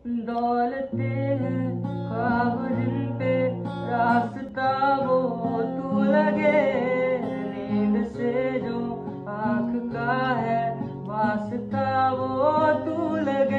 दौलते हैं ख्वाब जिन पे रास्ता वो तू लगे। नींद से जो आँख का है वास्ता वो तू लगे।